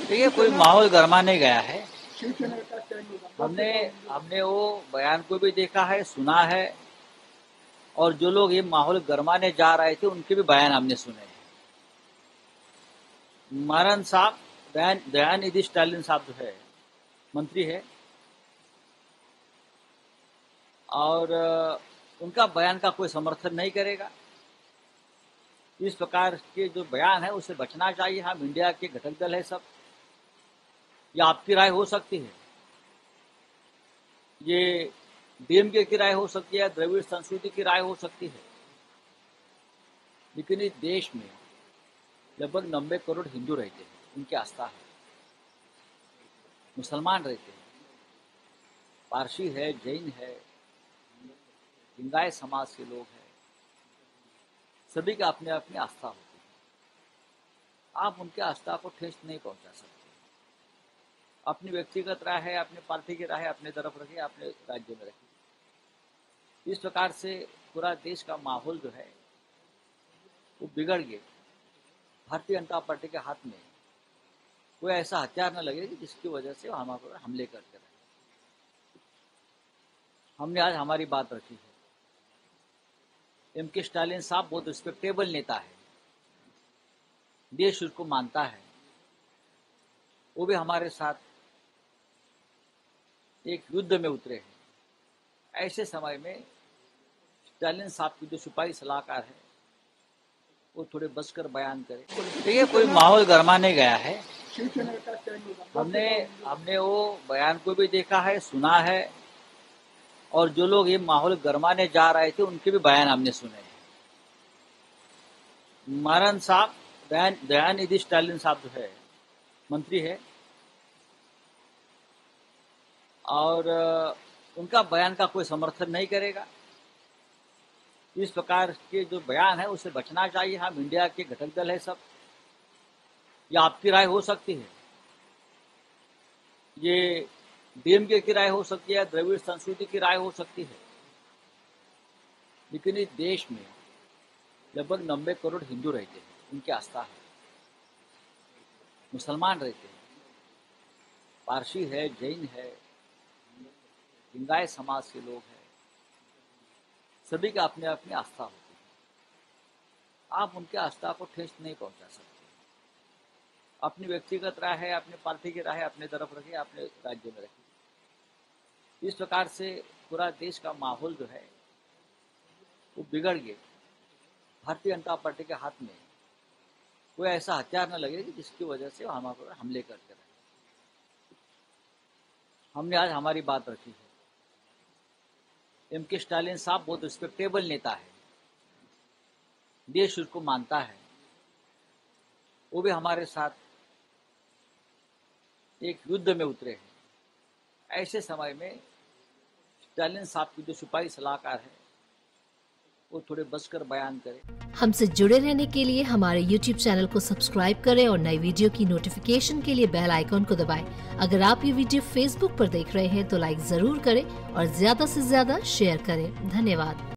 देखिए, कोई माहौल गरमाने गया है। हमने हमने वो बयान को भी देखा है, सुना है, और जो लोग ये माहौल गरमाने जा रहे थे उनके भी बयान हमने सुने हैं। मारन साहब, दयानिधि स्टालिन साहब जो है मंत्री है, और उनका बयान का कोई समर्थन नहीं करेगा। इस प्रकार के जो बयान है उससे बचना चाहिए। हम इंडिया के घटक दल है सब। ये आपकी राय हो सकती है, ये डीएमके की राय हो सकती है, द्रविड़ संस्कृति की राय हो सकती है, लेकिन इस देश में लगभग 90 करोड़ हिंदू रहते हैं, उनकी आस्था है। मुसलमान रहते हैं, पारसी है, जैन है, लिंगायत समाज के लोग हैं, सभी का अपने अपनी आस्था होती है। आप उनके आस्था को ठेस नहीं पहुंचा सकते। अपनी व्यक्तिगत राय है, अपनी पार्टी की राय है, अपने तरफ रखिए, अपने राज्य में रखिए। इस प्रकार से पूरा देश का माहौल जो है वो बिगड़ गया। भारतीय जनता पार्टी के हाथ में कोई ऐसा हथियार न लगे कि जिसकी वजह से हमारे पर हमले करते रहे। हमने आज हमारी बात रखी है। एम.के. स्टालिन साहब बहुत रिस्पेक्टेबल नेता है, देश उसको मानता है। वो भी हमारे साथ एक युद्ध में उतरे हैं। ऐसे समय में स्टालिन साहब की जो सिपाही सलाहकार है वो थोड़े बचकर बयान करें। देखिए, कोई माहौल गरमाने गया है। हमने वो बयान को भी देखा है, सुना है, और जो लोग ये माहौल गरमाने जा रहे थे उनके भी बयान हमने सुने हैं। मारन साहब, दयानिधि स्टालिन साहब जो है मंत्री है, और उनका बयान का कोई समर्थन नहीं करेगा। इस प्रकार के जो बयान है उससे बचना चाहिए। हम इंडिया के घटक दल है सब। ये आपकी राय हो सकती है, ये डीएमके की राय हो सकती है, द्रविड़ संस्कृति की राय हो सकती है, लेकिन इस देश में लगभग 90 करोड़ हिंदू रहते हैं, उनकी आस्था है। मुसलमान रहते हैं, पारसी है, जैन है, लिंगायत समाज के लोग हैं, सभी का अपने अपनी आस्था होती है। आप उनके आस्था को ठेस नहीं पहुंचा सकते। अपनी व्यक्तिगत राय है, अपनी पार्टी की राय है, अपने तरफ रखिए, अपने राज्य में रखिए। इस प्रकार से पूरा देश का माहौल जो है वो बिगड़ गया। भारतीय जनता पार्टी के हाथ में कोई ऐसा हथियार न लगे कि जिसकी वजह से हमारे पर हमले करते रहे। हमने आज हमारी बात रखी है। एम.के. स्टालिन साहब बहुत रिस्पेक्टेबल नेता है, देश उसको मानता है। वो भी हमारे साथ एक युद्ध में उतरे हैं। ऐसे समय में स्टालिन साहब की जो सिपाही सलाहकार है वो थोड़े बचकर बयान करें। हमसे जुड़े रहने के लिए हमारे YouTube चैनल को सब्सक्राइब करें और नई वीडियो की नोटिफिकेशन के लिए बेल आइकॉन को दबाएं। अगर आप ये वीडियो Facebook पर देख रहे हैं तो लाइक जरूर करें और ज्यादा से ज्यादा शेयर करें। धन्यवाद।